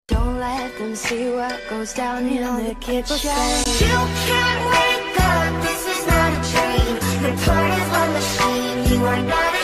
Don't let them see what goes down in the kitchen. You can't wake up, this is not a dream. Your part is one machine, you are not